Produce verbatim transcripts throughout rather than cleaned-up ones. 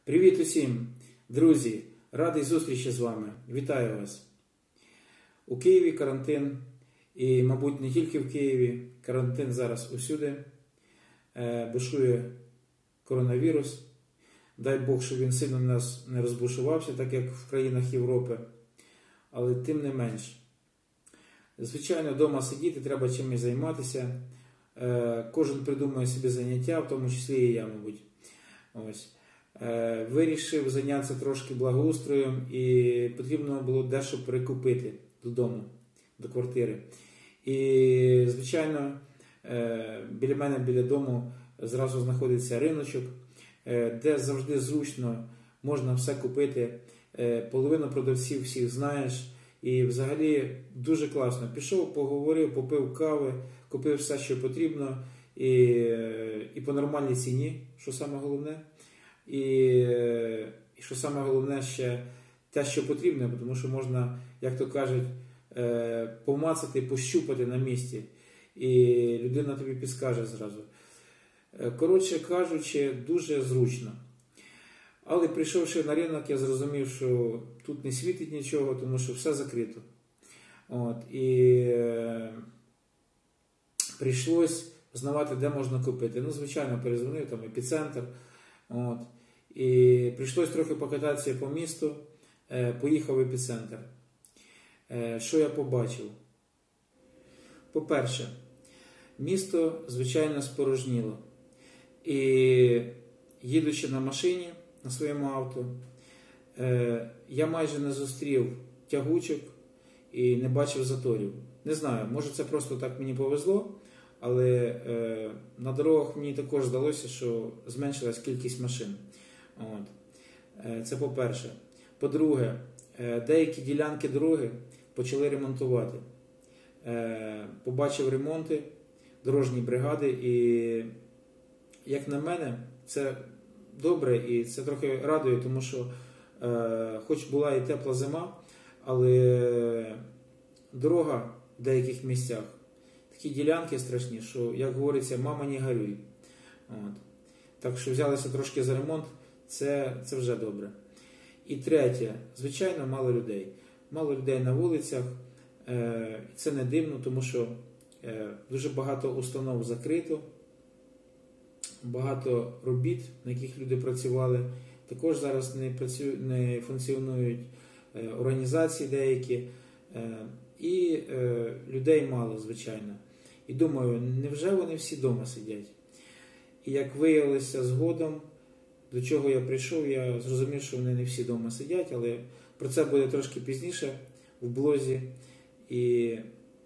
Привіт усім, друзі! Радий зустрічі з вами. Вітаю вас! У Києві карантин, і, мабуть, не тільки в Києві. Карантин зараз усюди. Бушує коронавірус. Дай Бог, щоб він сильно в нас не розбушувався, так як в країнах Європи. Але тим не менш. Звичайно, вдома сидіти, треба чимось займатися. Кожен придумує собі заняття, в тому числі і я, мабуть. Ось. Вирішив зайнятися трошки благоустроєм і потрібно було дещо перекупити додому, до квартири. І, звичайно, біля мене, біля дому зразу знаходиться риночок, де завжди зручно можна все купити. Половину продавців всіх знаєш. І взагалі дуже класно. Пішов, поговорив, попив кави, купив все, що потрібно. І, і по нормальній ціні, що саме головне. І, і що саме головне ще те, що потрібно, тому що можна, як то кажуть, помацати, пощупати на місці. І людина тобі підскаже зразу. Коротше кажучи, дуже зручно. Але прийшовши на ринок, я зрозумів, що тут не світить нічого, тому що все закрито. От, і е, прийшлось знавати, де можна купити. Ну, звичайно, перезвонив, там епіцентр. От, і прийшлось трохи покататися по місту, е, поїхав в епіцентр. Е, що я побачив? По-перше, місто, звичайно, спорожніло. І їдучи на машині, на своєму авто, я майже не зустрів тягучок і не бачив заторів. Не знаю, може це просто так мені повезло, але на дорогах мені також здалося, що зменшилась кількість машин. От. Це по-перше. По-друге, деякі ділянки дороги почали ремонтувати. Побачив ремонти, дорожні бригади і, як на мене, це добре, і це трохи радує, тому що е, хоч була і тепла зима, але дорога в деяких місцях, такі ділянки страшні, що, як говориться, мама не горюй. От. Так що взялися трошки за ремонт, це, це вже добре. І третє, звичайно, мало людей. Мало людей на вулицях, е, це не дивно, тому що е, дуже багато установ закрито. Багато робіт, на яких люди працювали, також зараз не, працю... не функціонують е, організації деякі, е, і е, людей мало, звичайно. І думаю, невже вони всі вдома сидять? І як виявилося згодом, до чого я прийшов, я зрозумів, що вони не всі вдома сидять, але про це буде трошки пізніше в блозі, і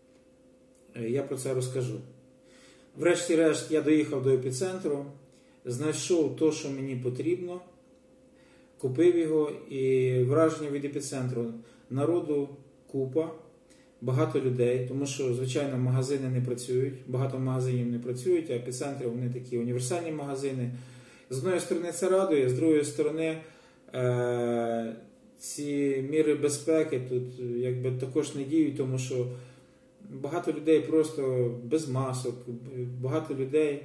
я про це розкажу. Врешті-решт я доїхав до епіцентру, знайшов те, що мені потрібно, купив його, і враження від епіцентру. Народу купа, багато людей, тому що, звичайно, магазини не працюють, багато магазинів не працюють, а епіцентри, вони такі універсальні магазини. З однієї сторони це радує, з другої сторони е- ці міри безпеки тут якби також не діють, тому що багато людей просто без масок, багато людей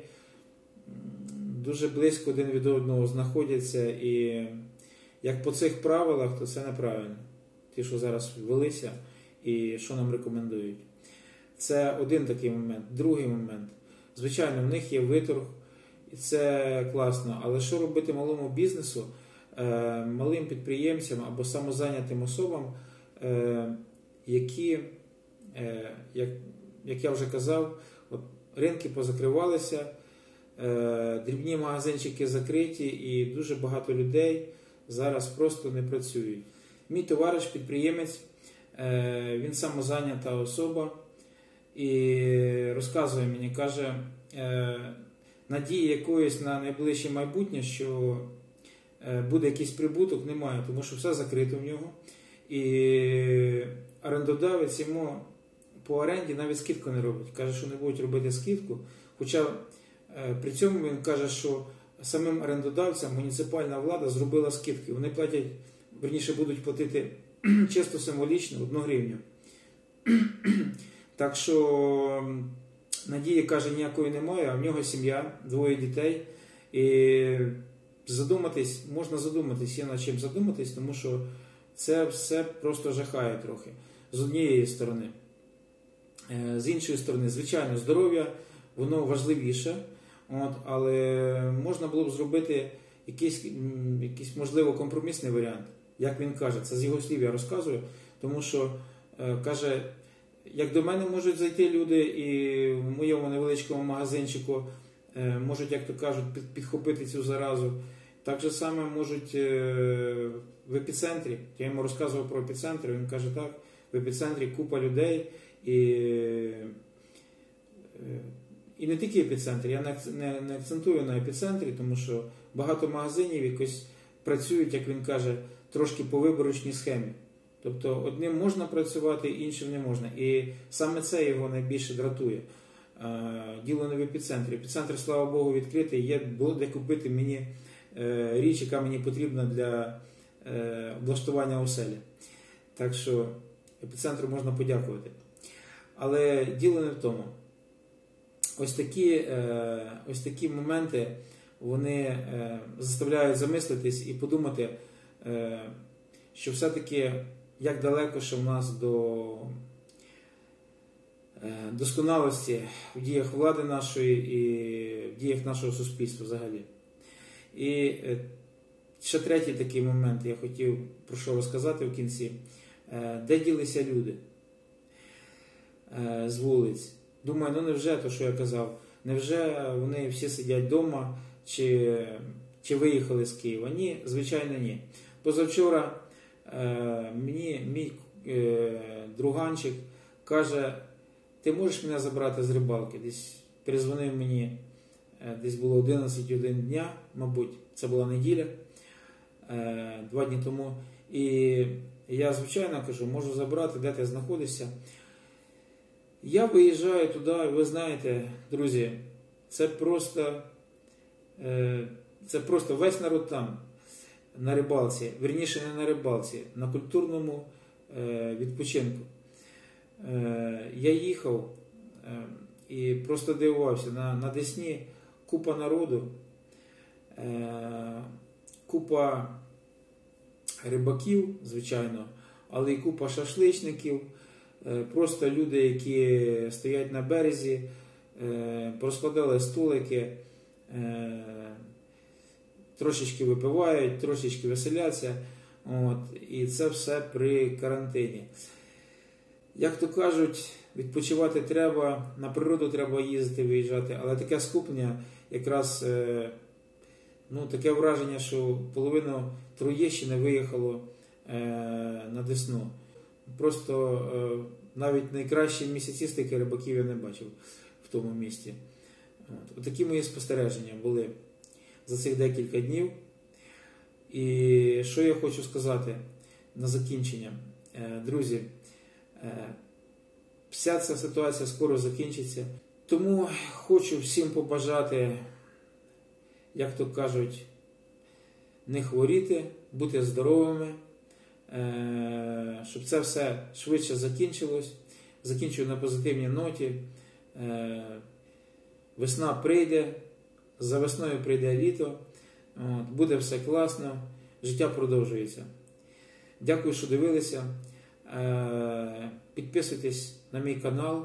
дуже близько один від одного знаходяться, і як по цих правилах, то це неправильно. Ті, що зараз ввелися і що нам рекомендують. Це один такий момент. Другий момент. Звичайно, в них є виторг, і це класно, але що робити малому бізнесу, малим підприємцям або самозайнятим особам, які, як, як я вже казав, от ринки позакривалися, дрібні магазинчики закриті, і дуже багато людей зараз просто не працюють. Мій товариш, підприємець, він самозайнята особа, і розказує мені, каже, надії якоїсь на найближче майбутнє, що буде якийсь прибуток, немає, тому що все закрито в нього. І орендодавець йому по оренді навіть скидку не робить. Каже, що не будуть робити скидку. Хоча при цьому він каже, що самим орендодавцям муніципальна влада зробила скидки. Вони платять, верніше будуть платити чисто символічно одну гривню. Так що надії, каже, ніякої немає, а в нього сім'я, двоє дітей. І задуматись, можна задуматись, є над чим задуматись, тому що це все просто жахає трохи. З однієї сторони. З іншої сторони, звичайно, здоров'я, воно важливіше, от, але можна було б зробити якийсь, якийсь, можливо, компромісний варіант. Як він каже, це з його слів я розказую, тому що, е, каже, як до мене можуть зайти люди і в моєму невеличкому магазинчику е, можуть, як то кажуть, під, підхопити цю заразу, так же саме можуть е, в епіцентрі. Я йому розказував про епіцентр, він каже, так, в епіцентрі купа людей, і, і не тільки епіцентр, я не, не, не акцентую на епіцентрі, тому що багато магазинів якось працюють, як він каже, трошки по виборочній схемі. Тобто одним можна працювати, іншим не можна. І саме це його найбільше дратує. Діло не в епіцентрі. Епіцентр, слава Богу, відкритий, є, було де купити мені річ, яка мені потрібна для облаштування оселі. Так що епіцентру можна подякувати. Але діло не в тому. Ось такі, ось такі моменти, вони заставляють замислитись і подумати, що все-таки як далеко ще в нас до досконалості в діях влади нашої і в діях нашого суспільства взагалі. І ще третій такий момент я хотів про що розказати в кінці. Де ділися люди з вулиць? Думаю, ну невже то, що я казав, невже вони всі сидять вдома чи, чи виїхали з Києва? Ні, звичайно, ні. Позавчора мені мій друганчик каже, ти можеш мене забрати з рибалки? Десь перезвонив мені, десь було одинадцять годин дня, мабуть, це була неділя, два дні тому. І я, звичайно, кажу, можу забрати, де ти знаходишся. Я виїжджаю туди, і ви знаєте, друзі, це просто, це просто весь народ там, на рибалці, вірніше не на рибалці, на культурному відпочинку. Я їхав і просто дивувався, на, на Десні купа народу, купа рибаків, звичайно, але й купа шашличників, просто люди, які стоять на березі, розкладали столики, трошечки випивають, трошечки веселяться, от, і це все при карантині. Як то кажуть, відпочивати треба, на природу треба їздити, виїжджати, але таке скупнення, якраз, ну, таке враження, що половина Троєщини виїхало на Десну. Просто навіть найкращі місяцістики рибаків я не бачив в тому місті. От. Отакі мої спостереження були за цих декілька днів. І що я хочу сказати на закінчення. Друзі, вся ця ситуація скоро закінчиться. Тому хочу всім побажати, як то кажуть, не хворіти, бути здоровими, щоб це все швидше закінчилось. Закінчую на позитивній ноті. Весна прийде, за весною прийде літо, буде все класно, життя продовжується. Дякую, що дивилися. Підписуйтесь на мій канал,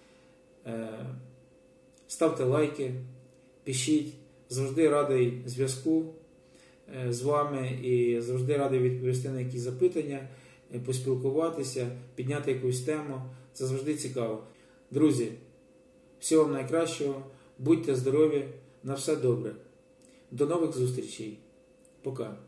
ставте лайки, пишіть. Завжди радий зв'язку з вами і завжди радий відповісти на якісь запитання, поспілкуватися, підняти якусь тему. Це завжди цікаво. Друзі, всього вам найкращого, будьте здорові, на все добре. До нових зустрічей. Пока.